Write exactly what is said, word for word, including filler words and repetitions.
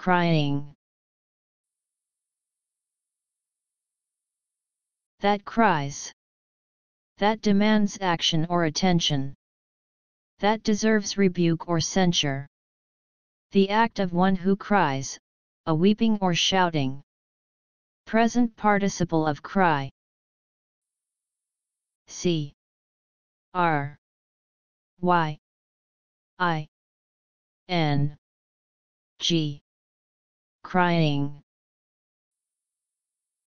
crying. That cries. That demands action or attention. That deserves rebuke or censure. The act of one who cries, a weeping or shouting. Present participle of cry. C R Y I N G. Crying.